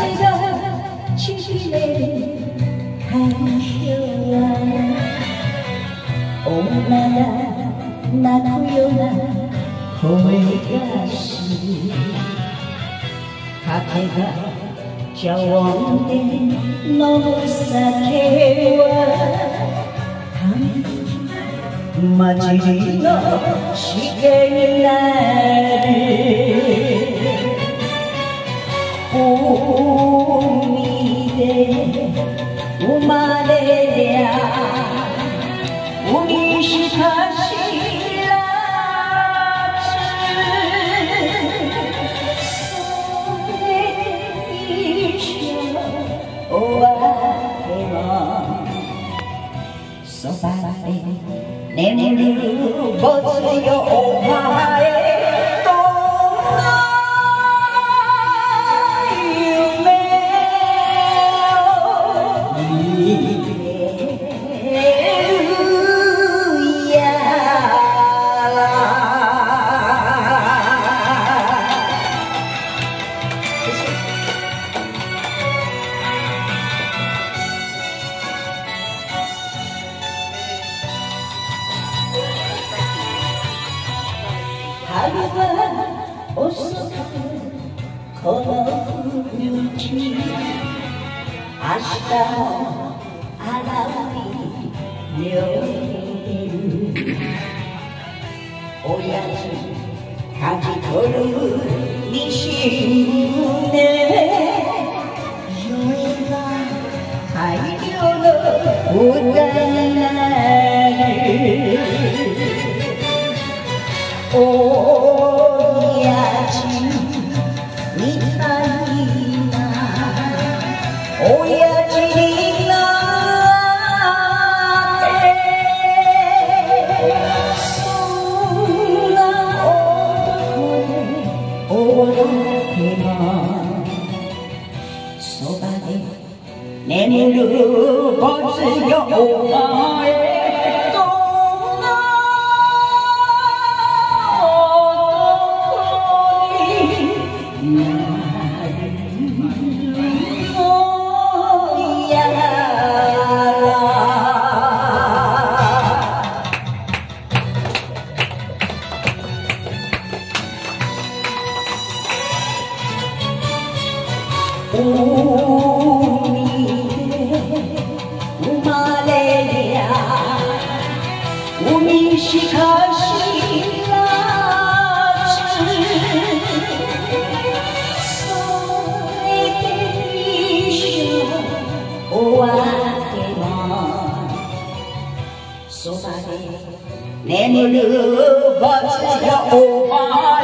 がちぎれる環境は女が泣くような声がし果てが茶碗で飲む酒は混じりのしけになる海で生まれりゃ海しか知らずそれで一生終わってもそばで眠るボスよお前と春は遅くこの冬に明日も洗い妙に出るおやつかじ取る西胸夜が大量の歌になるおやじみたいなおやじになってそんな男で終わってもそばで眠るボスよお前海で生まれりゃ海しか知らずそれで一生終わってもそばで眠るボスよお前